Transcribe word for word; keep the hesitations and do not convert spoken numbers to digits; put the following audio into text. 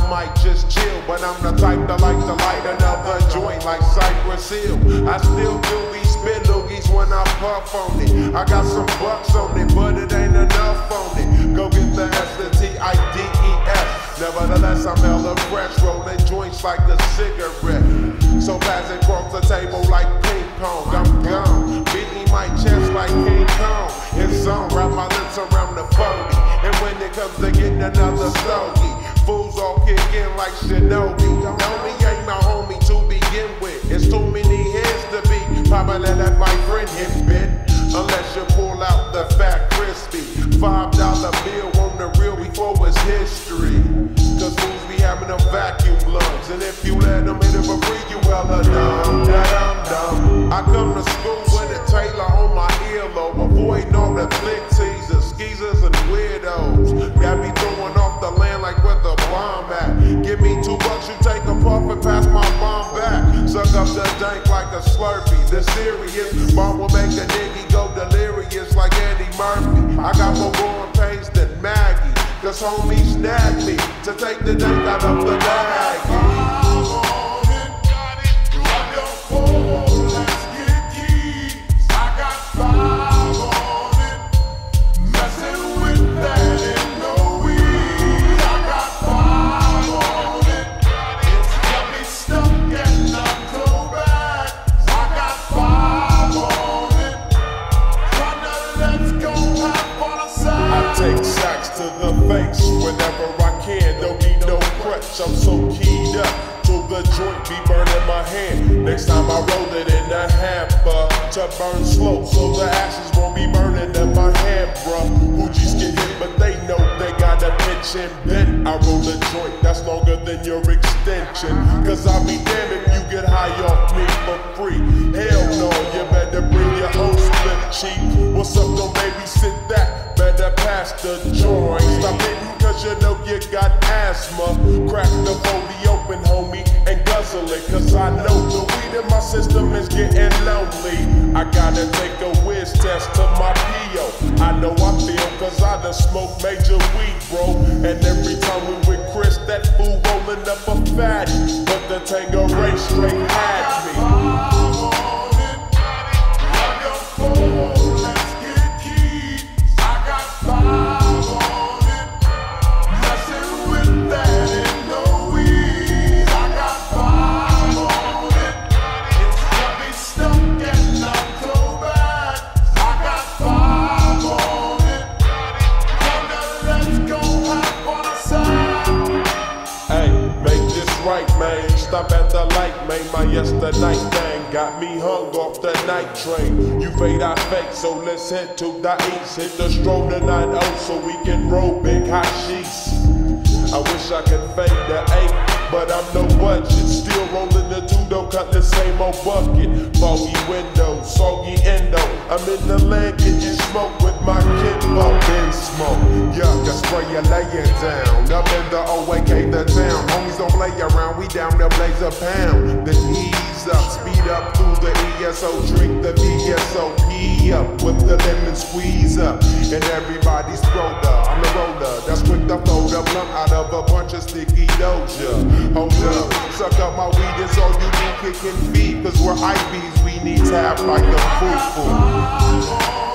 might just chill, but I'm the type that like to light another joint like Cypress Hill. I still do these spit loogies when I puff on it. I got some bucks on it, but it ain't enough on it. Go get the S, the T I D E S. Nevertheless, I'm hella fresh, rolling joints like a cigarette. So pass it across the table like ping pong. I'm gone, beating my chest like King Kong. It's on, wrap my lips around the forty. And when it comes to getting another stogie, fools all kick in like Shinobi. Know me ain't my homie to begin with. It's too many heads to be probably let my friend hit bit. Unless you pull out the fat crispy five dollar bill on the real before it's history. Cause fools be having them vacuum lungs, and if you let them hit it for free, you hella dumb, dumb, dumb. I come to school with a Taylor on my earlobe, avoiding all the flick teasers, skeezers, and weirdos. Got me throwing off the land like where the bomb at. Give me two bucks, you take a puff and pass my bomb back. Suck up the dank like a Slurpee. The serious bomb will make a nigga go delirious like Eddie Murphy. I got more growing pains than Maggie, cause homies snagged me to take the dank out of the bag. Take sacks to the face whenever I can. Don't need no crutch, I'm so keyed up till the joint be burning my hand. Next time I roll it in a hamper to burn slow, so the ashes won't be burning in my hand, bruh. Hoogies get hit, but they know they got a pitch and bent. I roll a joint that's longer than your extension, cause I'll be damned if you get high off me for free. Hell no, you better bring your own split cheap. What's up, don't babysit that? Better pass the joint. Stop hitting cause you know you got asthma. Crack the forty open, homie, and guzzle it, cause I know the weed in my system is getting lonely. I gotta take a whiz test to my P O. I know I feel cause I done smoked major weed, bro. And every time we with Chris, that fool rolling up a fatty. But the Tango race straight had me. Right, man, stop at the light, man. My yesterday thing got me hung off the night train. You fade, I fake, so let's head to the east. Hit the stroll tonight, oh, so we can roll big hot sheets. I wish I could fade the eight, but I'm no budget. Still rolling the two, though, cut the same old bucket. Foggy window, soggy endo. I'm in the land getting smoke with my kinfolk. In smoke, yuck, I spray you, lay it down. Up in the O A K, the town. Homies don't play around, we down there blaze a pound. Then ease up, speed up through the E S O. Drink the V S O P up with the lemon squeeze up. And everybody's roller, I'm the roller. That's quick to fold a blunt out of a bunch of sticky doja. Hold up, suck up my weed, it's all you need, kicking feet. Cause we're I Bs, we need tap like a foo-foo.